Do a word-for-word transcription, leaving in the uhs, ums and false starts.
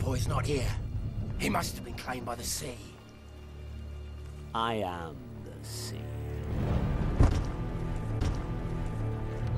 boy's not here. He must have been claimed by the sea. I am the sea.